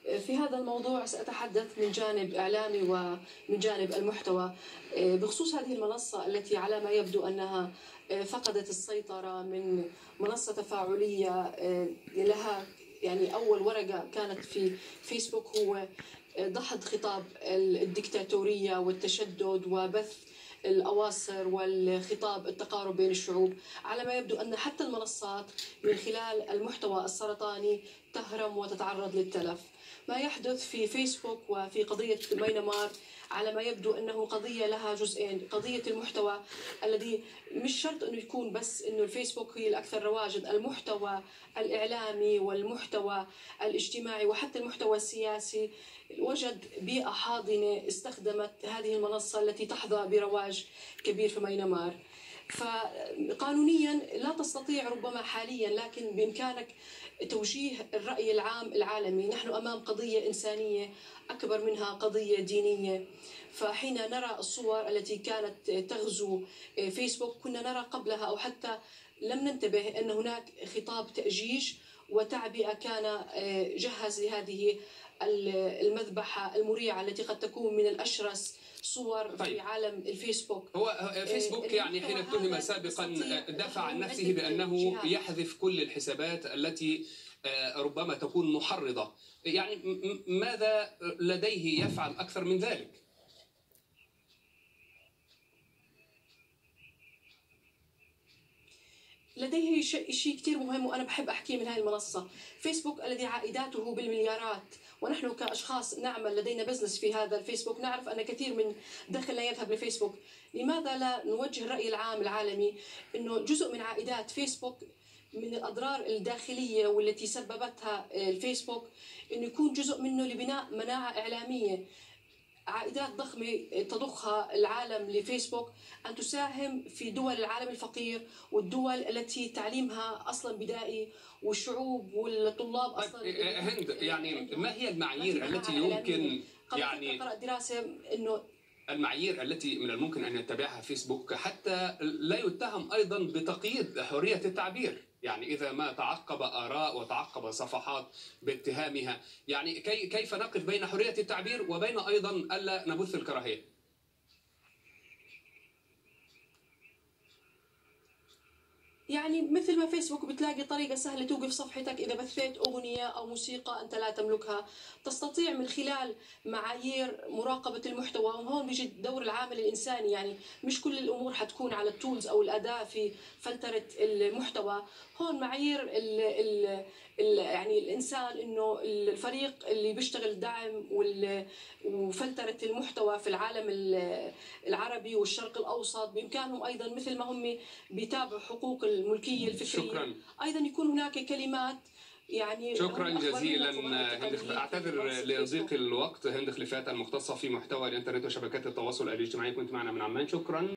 في هذا الموضوع سأتحدث من جانب إعلامي ومن جانب المحتوى بخصوص هذه المنصة التي على ما يبدو أنها فقدت السيطرة من منصة تفاعلية لها يعني أول ورقة كانت في فيسبوك هو دحض خطاب الدكتاتورية والتشدد وبث الأواصر والخطاب التقارب بين الشعوب. على ما يبدو أن حتى المنصات من خلال المحتوى السرطاني تهرم وتتعرض للتلف. ما يحدث في فيسبوك وفي قضية ميانمار على ما يبدو أنه قضية لها جزئين، قضية المحتوى الذي مش شرط أنه يكون بس أنه الفيسبوك هي الأكثر رواجا، المحتوى الإعلامي والمحتوى الاجتماعي وحتى المحتوى السياسي وجد بيئة حاضنة استخدمت هذه المنصة التي تحظى برواج كبير في ميانمار. فقانونيا لا تستطيع ربما حاليا، لكن بإمكانك توجيه الرأي العام العالمي. نحن أمام قضية إنسانية أكبر منها قضية دينية. فحين نرى الصور التي كانت تغزو فيسبوك كنا نرى قبلها أو حتى لم ننتبه أن هناك خطاب تأجيج وتعبئة كان جهز لهذه المذبحة المريعة التي قد تكون من الأشرس صور في عالم الفيسبوك. هو فيسبوك يعني حين اتهم سابقا دافع عن نفسه بأنه يحذف كل الحسابات التي ربما تكون محرضة. يعني ماذا لديه يفعل أكثر من ذلك؟ لديه شيء كثير مهم وأنا بحب أحكي من هذه المنصة. فيسبوك الذي عائداته بالمليارات، ونحن كأشخاص نعمل لدينا بزنس في هذا الفيسبوك نعرف أن كثير من دخلنا يذهب لفيسبوك. لماذا لا نوجه الرأي العام العالمي أنه جزء من عائدات فيسبوك من الأضرار الداخلية والتي سببتها الفيسبوك أنه يكون جزء منه لبناء مناعة إعلامية، عائدات ضخمة تضخها العالم لفيسبوك، أن تساهم في دول العالم الفقير والدول التي تعليمها أصلا بدائي والشعوب والطلاب أصلا. هند، يعني ما هي المعايير التي يمكن يعني قرأت دراسة أنه المعايير التي من الممكن أن يتبعها فيسبوك حتى لا يتهم أيضا بتقييد حرية التعبير؟ يعني إذا ما تعقب آراء وتعقب صفحات باتهامها، يعني كيف نقف بين حرية التعبير وبين أيضا ألا نبث الكراهية؟ يعني مثل ما فيسبوك بتلاقي طريقة سهلة توقف صفحتك إذا بثيت أغنية أو موسيقى أنت لا تملكها، تستطيع من خلال معايير مراقبة المحتوى. وهون بيجي دور العامل الإنساني، يعني مش كل الأمور حتكون على التولز أو الأداة في فلترة المحتوى. هون معايير يعني الإنسان، إنه الفريق اللي بيشتغل دعم وفلترة المحتوى في العالم العربي والشرق الأوسط بإمكانهم أيضا مثل ما هم بيتابعوا حقوق الملكية الفكرية. شكرا. أيضا يكون هناك كلمات يعني. شكرا جزيلا هند. أعتذر لضيق الوقت. هند خليفات المختصة في محتوى الإنترنت وشبكات التواصل الاجتماعي كنت معنا من عمان. شكرا.